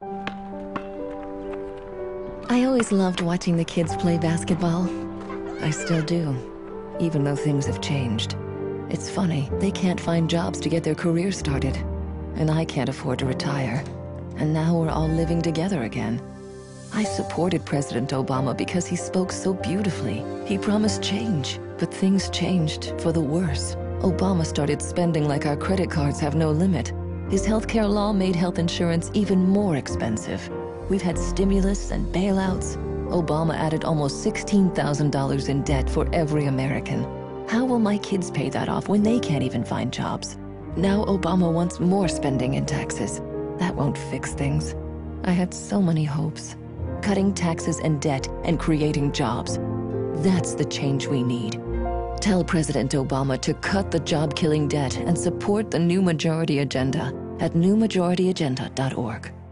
I always loved watching the kids play basketball. I still do, even though things have changed. It's funny, they can't find jobs to get their careers started, and I can't afford to retire. And now we're all living together again. I supported President Obama because he spoke so beautifully. He promised change, but things changed for the worse. Obama started spending like our credit cards have no limit. His healthcare law made health insurance even more expensive. We've had stimulus and bailouts. Obama added almost $16,000 in debt for every American. How will my kids pay that off when they can't even find jobs? Now Obama wants more spending and taxes. That won't fix things. I had so many hopes. Cutting taxes and debt and creating jobs. That's the change we need. Tell President Obama to cut the job-killing debt and support the New Majority Agenda at newmajorityagenda.org.